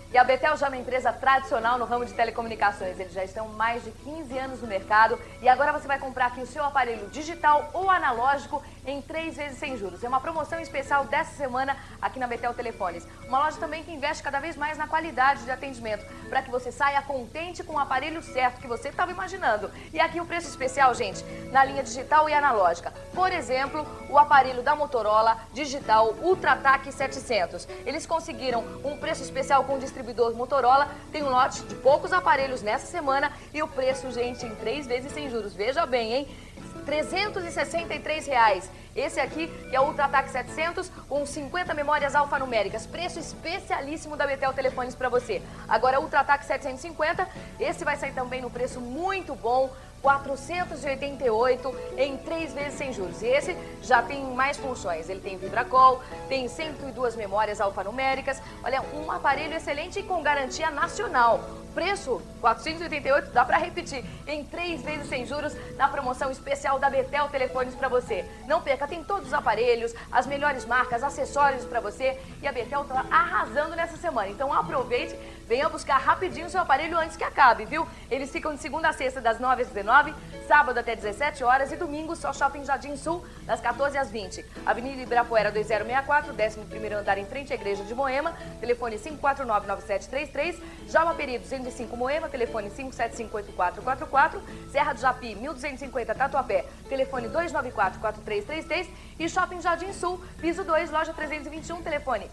E a Betel já é uma empresa tradicional no ramo de telecomunicações. Eles já estão há mais de 15 anos no mercado e agora você vai comprar aqui o seu aparelho digital ou analógico em 3 vezes sem juros. É uma promoção especial dessa semana aqui na Betel Telefones. Uma loja também que investe cada vez mais na qualidade de atendimento para que você saia contente com o aparelho certo que você estava imaginando. E aqui o preço especial, gente, na linha digital e analógica. Por exemplo, o aparelho da Motorola digital UltraTAC 700. Eles conseguiram um preço especial com o distribuidor Motorola. Tem um lote de poucos aparelhos nessa semana e o preço, gente, em 3 vezes sem juros. Veja bem, hein? R$ 363. Esse aqui que é o UltraTAC 700 com 50 memórias alfanuméricas. Preço especialíssimo da Betel Telefones para você. Agora o UltraTAC 750, esse vai sair também no preço muito bom. 488 em 3 vezes sem juros. E esse já tem mais funções. Ele tem VibraCall, tem 102 memórias alfanuméricas. Olha, um aparelho excelente e com garantia nacional. Preço 488, dá para repetir, em 3 vezes sem juros na promoção especial da Betel Telefones para você. Não perca, tem todos os aparelhos, as melhores marcas, acessórios para você e a Betel tá arrasando nessa semana. Então aproveite, venha buscar rapidinho o seu aparelho antes que acabe, viu? Eles ficam de segunda a sexta das 9 às 19, sábado até 17 horas e domingo só Shopping Jardim Sul das 14 às 20. Avenida Ibirapuera 2064, 11º andar em frente à Igreja de Moema, telefone 549-9733, Jalma Peri 205 Moema, telefone 5758444, Serra do Japi 1250 Tatuapé, telefone 294-4333 e Shopping Jardim Sul, piso 2, loja 321, telefone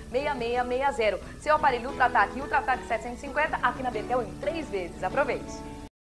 844-6660. Seu aparelho UltraTAC e UltraTAC 750 aqui na Betel em 3 vezes. Aproveite!